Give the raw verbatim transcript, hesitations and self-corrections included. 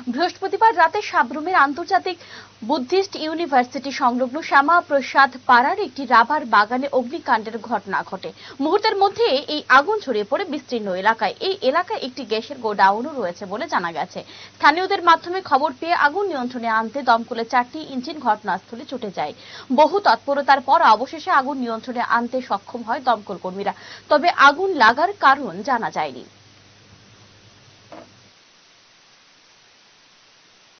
বৃহস্পতিবার রাতে সাব্রুমের আন্তর্জাতিক বুদ্ধিস্ট ইউনিভার্সিটি সংলগ্ন শ্যামা প্রসাদ পাড়ার একটি রাবার বাগানে অগ্নিকাণ্ডের ঘটনা ঘটে। মুহূর্তের মধ্যে এই আগুন ছড়িয়ে পড়ে বিস্তীর্ণ এলাকায়। এই এলাকায় একটি গ্যাসের গোডাউনও রয়েছে বলে জানা গেছে। স্থানীয়দের মাধ্যমে খবর পেয়ে আগুন নিয়ন্ত্রণে আনতে দমকলের চারটি ইঞ্জিন ঘটনাস্থলে ছুটে যায়। বহু তৎপরতার পর অবশেষে আগুন নিয়ন্ত্রণে আনতে সক্ষম হয় দমকল কর্মীরা। তবে আগুন লাগার কারণ জানা যায়নি।